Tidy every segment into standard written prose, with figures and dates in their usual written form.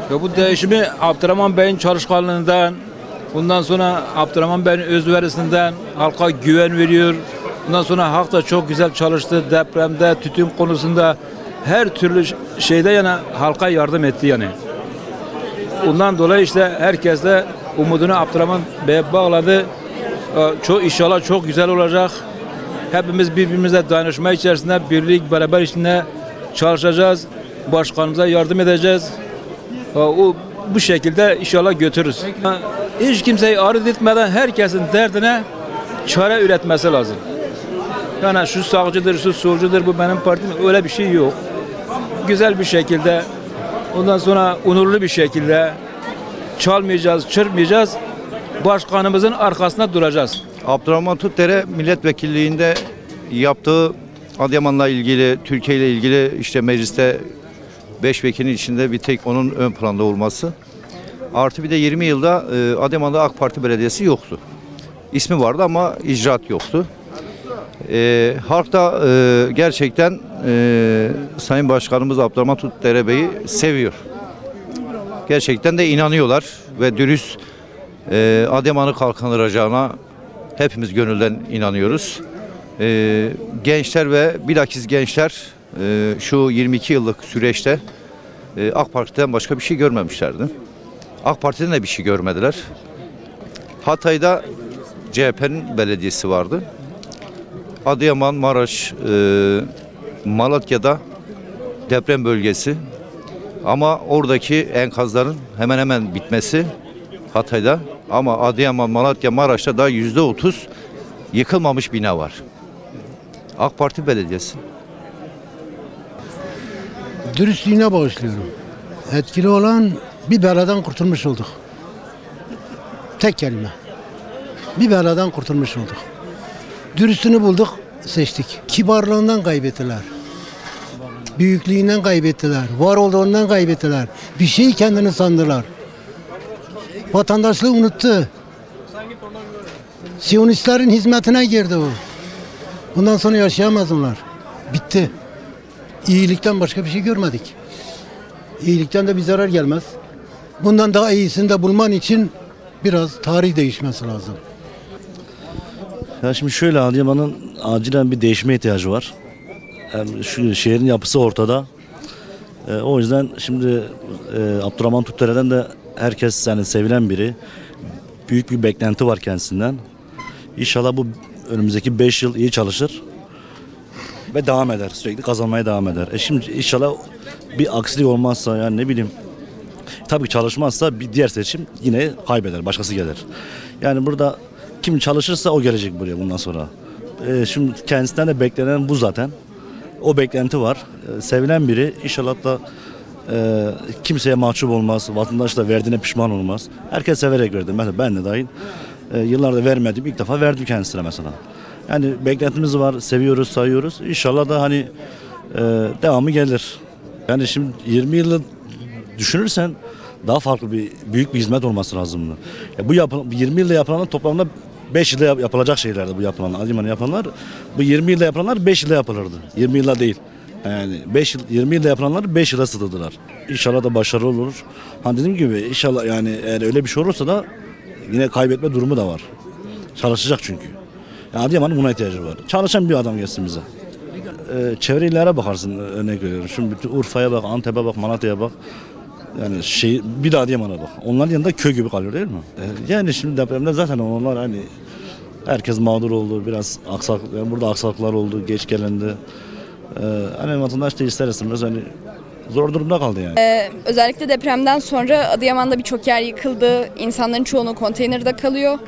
Ve bu değişimi Abdurrahman Bey'in çalışkanlığından, bundan sonra Abdurrahman Bey'in özverisinden halka güven veriyor. Bundan sonra halk da çok güzel çalıştı. Depremde, tütün konusunda her türlü şeyde yani halka yardım etti yani. Ondan dolayı işte herkes de umudunu Abdurrahman Bey'e bağladı. Çok inşallah çok güzel olacak. Hepimiz birbirimize dayanışma içerisinde, birlik, beraber içinde çalışacağız. Başkanımıza yardım edeceğiz. Bu şekilde inşallah götürürüz. Hiç kimseyi arız etmeden herkesin derdine çare üretmesi lazım. Yani şu sağcıdır, şu solcudur, bu benim partim, öyle bir şey yok. Güzel bir şekilde, ondan sonra onurlu bir şekilde çalmayacağız, çırpmayacağız. Başkanımızın arkasında duracağız. Abdurrahman Tutdere milletvekilliğinde yaptığı Adıyaman'la ilgili, Türkiye ile ilgili işte mecliste 5 vekilin içinde bir tek onun ön planda olması. Artı bir de 20 yılda Adıyaman'da AK Parti belediyesi yoktu. İsmi vardı ama icraat yoktu. Halk da gerçekten Sayın Başkanımız Abdurrahman Tutdere Bey'i seviyor. Gerçekten de inanıyorlar ve dürüst Adıyaman'ı kalkındıracağına hepimiz gönülden inanıyoruz. Gençler ve bilakis gençler şu 22 yıllık süreçte AK Parti'den başka bir şey görmemişlerdi. AK Parti'den de bir şey görmediler. Hatay'da CHP'nin belediyesi vardı. Adıyaman, Maraş, Malatya'da deprem bölgesi. Ama oradaki enkazların hemen hemen bitmesi Hatay'da. Ama Adıyaman, Malatya, Maraş'ta daha %30 yıkılmamış bina var. AK Parti belediyesi. Dürüstlüğüne bağışlıyorum. Etkili olan bir beladan kurtulmuş olduk. Tek kelime. Bir beladan kurtulmuş olduk. Dürüstünü bulduk, seçtik. Kibarlığından kaybettiler. Büyüklüğünden kaybettiler. Var olduğundan kaybettiler. Bir şey kendini sandılar. Vatandaşlığı unuttu. Siyonistlerin hizmetine girdi o. Bundan sonra yaşayamaz onlar. Bitti. İyilikten başka bir şey görmedik. İyilikten de bir zarar gelmez. Bundan daha iyisini de bulman için biraz tarih değişmesi lazım. Ya şimdi şöyle, Adıyaman'ın acilen bir değişime ihtiyacı var. Yani şu şehrin yapısı ortada. O yüzden şimdi Abdurrahman Tutdere'den de herkes yani sevilen biri. Büyük bir beklenti var kendisinden. İnşallah bu önümüzdeki 5 yıl iyi çalışır ve devam eder. Sürekli kazanmaya devam eder. Şimdi inşallah bir aksilik olmazsa, yani ne bileyim, tabii çalışmazsa bir diğer seçim yine kaybeder. Başkası gelir. Yani burada kim çalışırsa o gelecek buraya bundan sonra. Şimdi kendisinden de beklenen bu zaten. O beklenti var. Sevilen biri, inşallah da kimseye mahcup olmaz. Vatandaş da verdiğine pişman olmaz. Herkes severek verdi. Mesela ben de dahil. Yıllarda vermedim. İlk defa verdim kendisine mesela. Yani beklentimiz var. Seviyoruz, sayıyoruz. İnşallah da hani devamı gelir. Yani şimdi 20 yılı düşünürsen daha farklı büyük bir hizmet olması lazım. Bu 20 yılda yapılanlar toplamda 5 yılda yapılacak şeylerdi bu yapılanlar. Adıyaman'da yapılanlar. Bu 20 yılda yapılanlar 5 yılda yapılırdı. 20 yılda değil. Yani 20 yılda yapılanlar 5 yıla sığdırdılar. İnşallah da başarılı olur. Hani dediğim gibi inşallah, yani eğer öyle bir şey olursa da yine kaybetme durumu da var. Çalışacak çünkü. Yani Adıyaman'ın buna ihtiyacı var. Çalışan bir adam gelsin bize. Çevre illere bakarsın, örnek veriyorum. Şimdi bütün Urfa'ya bak, Antep'e bak, Malatya'ya bak. Yani bir de Adıyaman'a bak. Onların yanında köy gibi kalıyor değil mi? Yani şimdi depremde zaten onlar hani herkes mağdur oldu. Biraz yani burada aksaklıklar oldu, geç gelendi. Hani vatandaş da ister istemez hani zor durumda kaldı yani. Özellikle depremden sonra Adıyaman'da birçok yer yıkıldı. İnsanların çoğunluğu konteynerde kalıyor.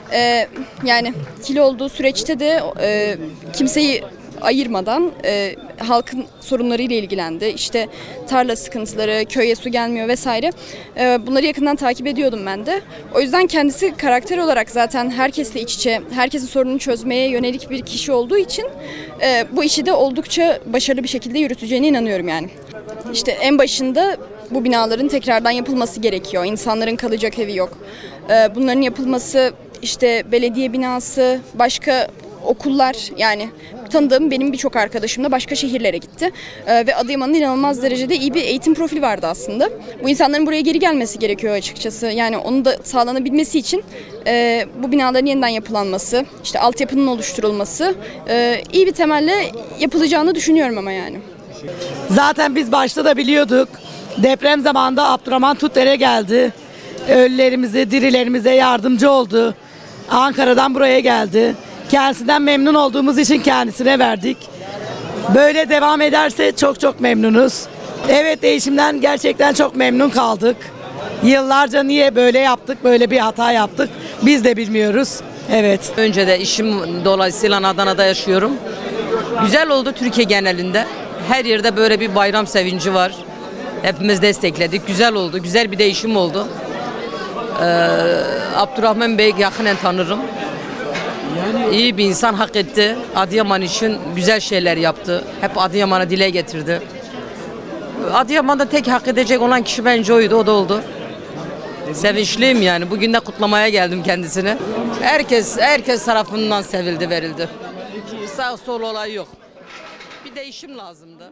Yani kilo olduğu süreçte de kimseyi ayırmadan halkın sorunlarıyla ilgilendi. İşte tarla sıkıntıları, köye su gelmiyor vesaire. Bunları yakından takip ediyordum ben de. O yüzden kendisi karakter olarak zaten herkesle iç içe, herkesin sorununu çözmeye yönelik bir kişi olduğu için bu işi de oldukça başarılı bir şekilde yürüteceğine inanıyorum yani. İşte en başında bu binaların tekrardan yapılması gerekiyor. İnsanların kalacak evi yok. Bunların yapılması, işte belediye binası, başka okullar, yani tanıdığım benim birçok arkadaşım da başka şehirlere gitti. Ve Adıyaman'ın inanılmaz derecede iyi bir eğitim profili vardı aslında. Bu insanların buraya geri gelmesi gerekiyor açıkçası. Yani onun da sağlanabilmesi için bu binaların yeniden yapılanması, işte altyapının oluşturulması iyi bir temelle yapılacağını düşünüyorum ama yani. Zaten biz başta da biliyorduk. Deprem zamanında Abdurrahman Tutdere geldi. Ölülerimize, dirilerimize yardımcı oldu. Ankara'dan buraya geldi. Kendisinden memnun olduğumuz için kendisine verdik. Böyle devam ederse çok çok memnunuz. Evet, değişimden gerçekten çok memnun kaldık. Yıllarca niye böyle yaptık, böyle bir hata yaptık biz de bilmiyoruz. Evet. Önce de işim dolayısıyla Adana'da yaşıyorum. Güzel oldu Türkiye genelinde. Her yerde böyle bir bayram sevinci var. Hepimiz destekledik. Güzel oldu. Güzel bir değişim oldu. Abdurrahman Bey yakinen tanırım. İyi bir insan, hak etti. Adıyaman için güzel şeyler yaptı. Hep Adıyaman'ı dile getirdi. Adıyaman'da tek hak edecek olan kişi bence oydu. O da oldu. Sevinçliyim yani. Bugün de kutlamaya geldim kendisini. Herkes tarafından sevildi, verildi. Sağ sol olayı yok. Bir değişim lazımdı.